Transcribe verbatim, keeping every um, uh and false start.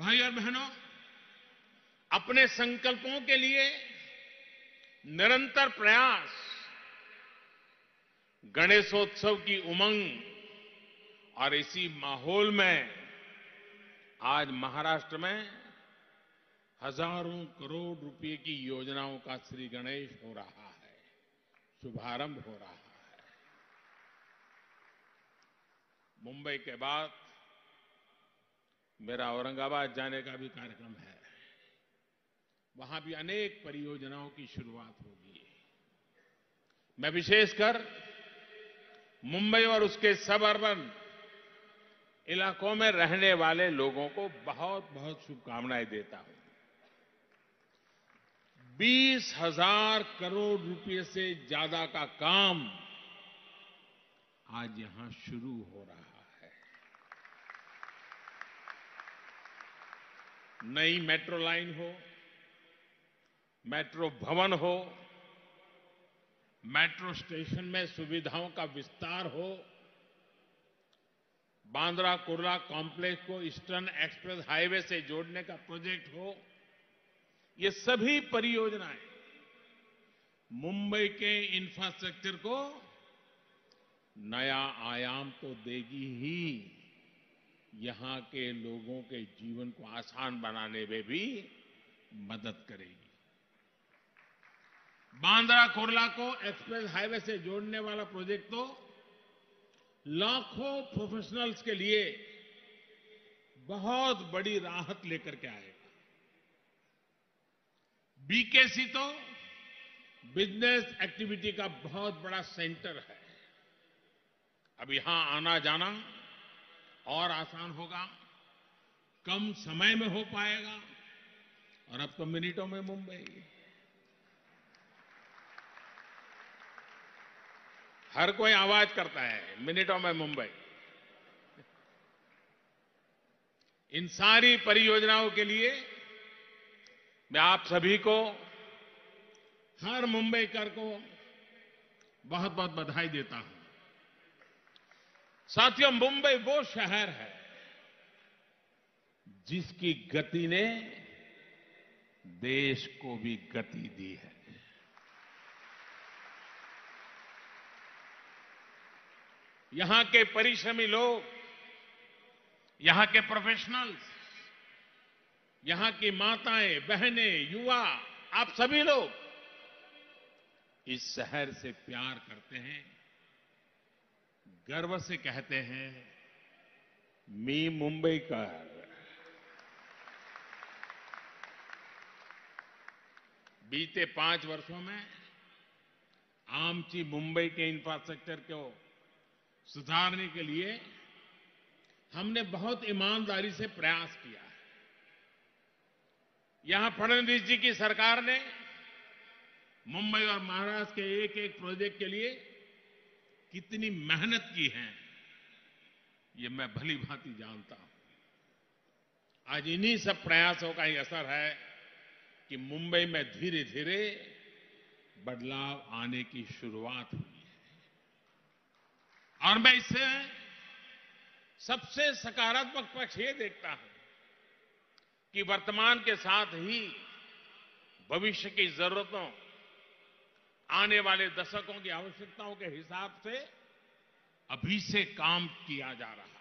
भाई और बहनों, अपने संकल्पों के लिए निरंतर प्रयास, गणेशोत्सव की उमंग और इसी माहौल में आज महाराष्ट्र में हजारों करोड़ रुपए की योजनाओं का श्री गणेश हो रहा है, शुभारंभ हो रहा है। मुंबई के बाद मेरा औरंगाबाद जाने का भी कार्यक्रम है। वहां भी अनेक परियोजनाओं की शुरुआत होगी। मैं विशेषकर मुंबई और उसके सब अर्बन इलाकों में रहने वाले लोगों को बहुत बहुत शुभकामनाएं देता हूं। बीस हजार करोड़ रुपए से ज्यादा का काम आज यहां शुरू हो रहा है। नई मेट्रो लाइन हो, मेट्रो भवन हो, मेट्रो स्टेशन में सुविधाओं का विस्तार हो, बांद्रा कुर्ला कॉम्प्लेक्स को ईस्टर्न एक्सप्रेस हाईवे से जोड़ने का प्रोजेक्ट हो, ये सभी परियोजनाएं मुंबई के इंफ्रास्ट्रक्चर को नया आयाम तो देगी ही, यहां के लोगों के जीवन को आसान बनाने में भी मदद करेगी। बांद्रा कुर्ला को एक्सप्रेस हाईवे से जोड़ने वाला प्रोजेक्ट तो लाखों प्रोफेशनल्स के लिए बहुत बड़ी राहत लेकर के आएगा। बीकेसी तो बिजनेस एक्टिविटी का बहुत बड़ा सेंटर है। अब यहां आना जाना और आसान होगा, कम समय में हो पाएगा, और अब तो मिनटों में मुंबई। हर कोई आवाज करता है, मिनटों में मुंबई। इन सारी परियोजनाओं के लिए मैं आप सभी को, हर मुंबईकर को बहुत बहुत बधाई देता हूं। साथियों, मुंबई वो शहर है जिसकी गति ने देश को भी गति दी है। यहां के परिश्रमी लोग, यहां के प्रोफेशनल्स, यहां की माताएं, बहनें, युवा, आप सभी लोग इस शहर से प्यार करते हैं, गर्व से कहते हैं, मी मुंबईकर। बीते पांच वर्षों में आमची मुंबई के इंफ्रास्ट्रक्चर को सुधारने के लिए हमने बहुत ईमानदारी से प्रयास किया है। यहां फडणवीस जी की सरकार ने मुंबई और महाराष्ट्र के एक एक प्रोजेक्ट के लिए कितनी मेहनत की है, ये मैं भली भांति जानता हूं। आज इन्हीं सब प्रयासों का ही असर है कि मुंबई में धीरे धीरे बदलाव आने की शुरुआत हुई है। और मैं इससे सबसे सकारात्मक पक्ष ये देखता हूं कि वर्तमान के साथ ही भविष्य की जरूरतों, आने वाले दशकों की आवश्यकताओं के हिसाब से अभी से काम किया जा रहा है।